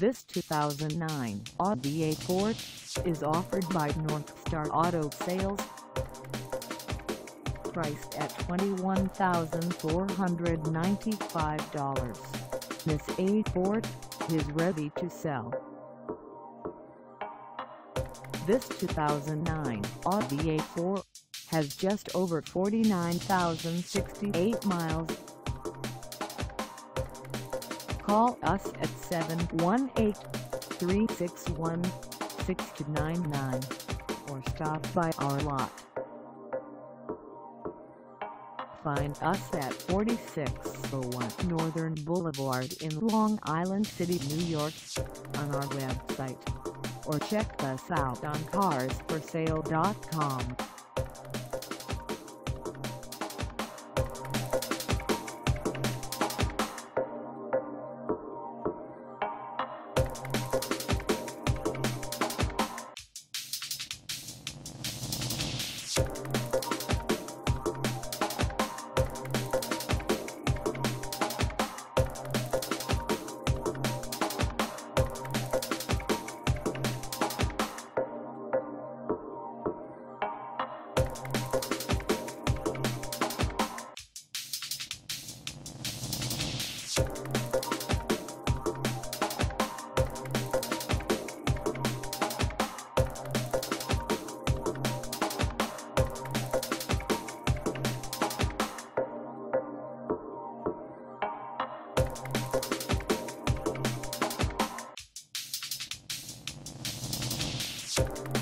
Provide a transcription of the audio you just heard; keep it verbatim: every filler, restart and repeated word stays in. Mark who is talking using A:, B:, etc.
A: This two thousand nine Audi A four is offered by Northstar Auto Sales. Priced at twenty-one thousand four hundred ninety-five dollars, this A four is ready to sell. This two thousand nine Audi A four has just over forty-nine thousand sixty-eight miles. Call us at seven one eight, three six one, six two nine nine or stop by our lot. Find us at forty-six oh one Northern Boulevard in Long Island City, New York, on our website, or check us out on cars for sale dot com.
B: You